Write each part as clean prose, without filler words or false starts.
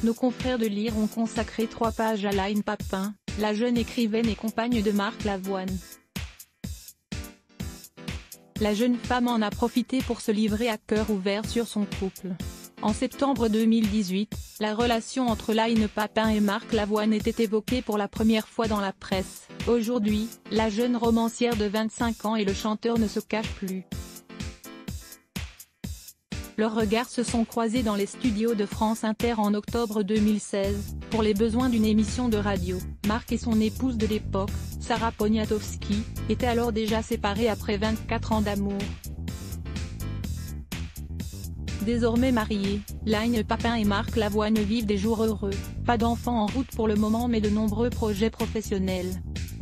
Nos confrères de Lire ont consacré 3 pages à Line Papin, la jeune écrivaine et compagne de Marc Lavoine. La jeune femme en a profité pour se livrer à cœur ouvert sur son couple. En septembre 2018, la relation entre Line Papin et Marc Lavoine était évoquée pour la première fois dans la presse. Aujourd'hui, la jeune romancière de 25 ans et le chanteur ne se cachent plus. Leurs regards se sont croisés dans les studios de France Inter en octobre 2016, pour les besoins d'une émission de radio. Marc et son épouse de l'époque, Sarah Poniatowski, étaient alors déjà séparés après 24 ans d'amour. Désormais mariés, Line Papin et Marc Lavoine vivent des jours heureux, pas d'enfants en route pour le moment mais de nombreux projets professionnels.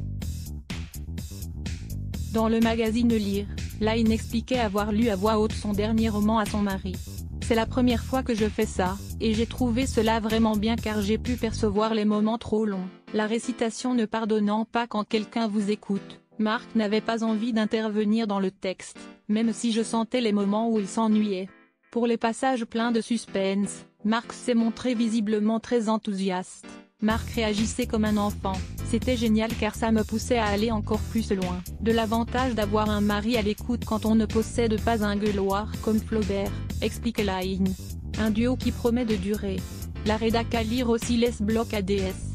Dans le magazine Lire, Line expliquait avoir lu à voix haute son dernier roman à son mari. « C'est la première fois que je fais ça, et j'ai trouvé cela vraiment bien car j'ai pu percevoir les moments trop longs, la récitation ne pardonnant pas quand quelqu'un vous écoute. Marc n'avait pas envie d'intervenir dans le texte, même si je sentais les moments où il s'ennuyait. Pour les passages pleins de suspense, Marc s'est montré visiblement très enthousiaste. Marc réagissait comme un enfant, c'était génial car ça me poussait à aller encore plus loin. De l'avantage d'avoir un mari à l'écoute quand on ne possède pas un gueuloir comme Flaubert, explique Line. Un duo qui promet de durer. La rédac à Lire aussi laisse bloc ADS.